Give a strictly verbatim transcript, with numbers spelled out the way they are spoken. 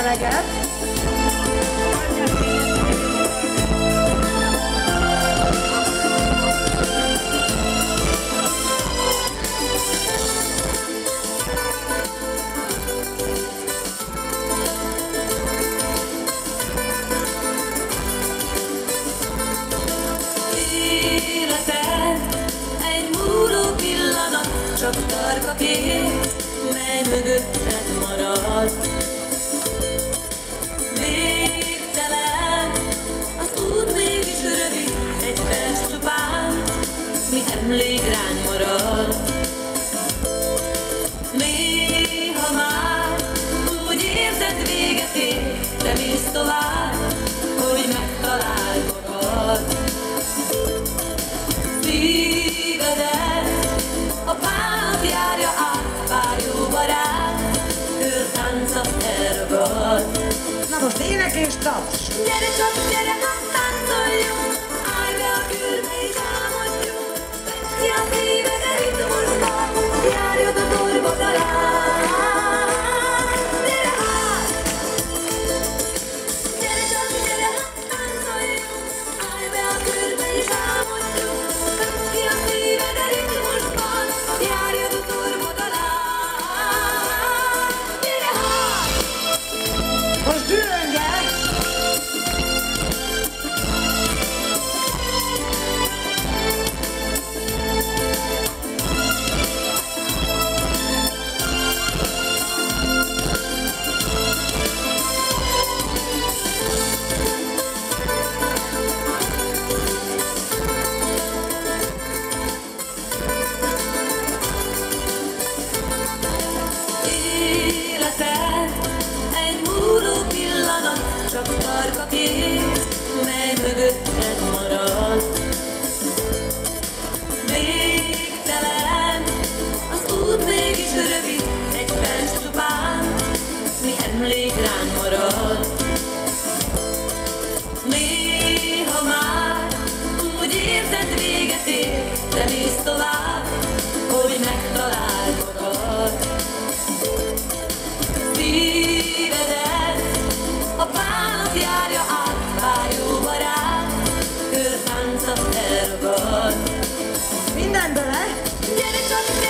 eleget. Csak tarka kép, mely mögötted marad. Végtelen, az út mégis rövid, egy perc csupán, mi emlék ránk marad. Néha már úgy érzed véget ér, de mész tovább, hogy megtaláld magad. Szívedet a bánat járja át, pár jó barát, körtánca elragad. Na most ének és taps! Gyere csak, gyere, hát táncoljunk, állj be a körbe és álmodjunk, vedd ki a szíved a ritmusba, járjad a torba talán. Gyere hát! Gyere csak, gyere, hát táncoljunk, állj be a körbe és álmodjunk, vedd ki a szíved a ritmusba, járjad a torba talán. Gyere hát! Most dühöngel! Életed egy múló pillanat, csak tarka kép, mely mögötted marad. Végtelen, az út mégis rövid, egy perc csupán, mi emlék ránk marad. Néha már úgy érzed véget ér, de mész tovább, hogy megtaláld magad. Szívedet a bánat járja át, pár jó barát, körtánca elragad. Minden bele! Gyere csak, gyere!